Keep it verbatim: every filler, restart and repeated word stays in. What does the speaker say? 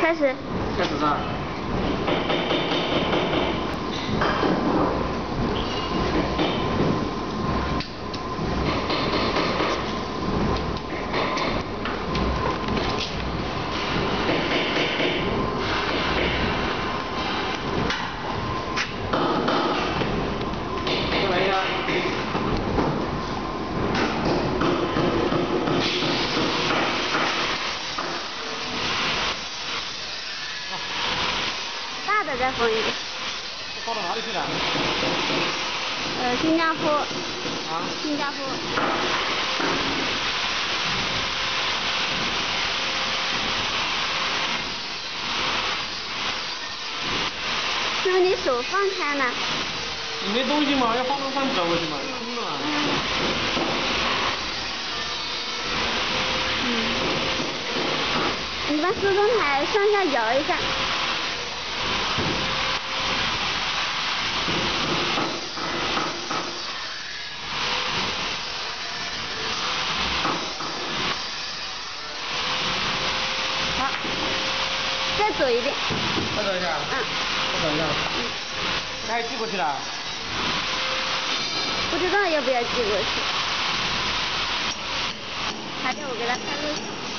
开始。 开始吧。再来一下。 大的再缝一个。 放到哪里去了？ 呃，新加坡。 啊？ 新加坡。是不是你手放开呢？ 你没东西嘛，要放到上走过去嘛，空的嘛。 嗯。你把梳妆台上下摇一下。 好，再走一遍。 再走一下。 嗯。 再走一下。嗯。那还寄过去了？ 不知道要不要寄过去。还得我给他拍录。